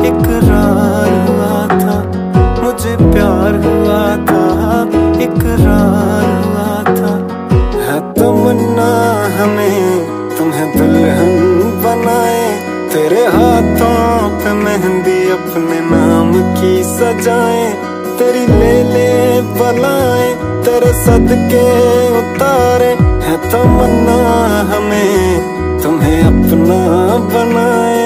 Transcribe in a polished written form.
इकरार हुआ था, मुझे प्यार हुआ था, इकरार हुआ था। है तमन्ना हमें तुम्हें दुल्हन बनाए, तेरे हाथों पे मेहंदी अपने नाम की सजाए, तेरी ले ले बलाएं तेरे सदके उतारे। है तमन्ना हमें तुम्हें अपना बनाए।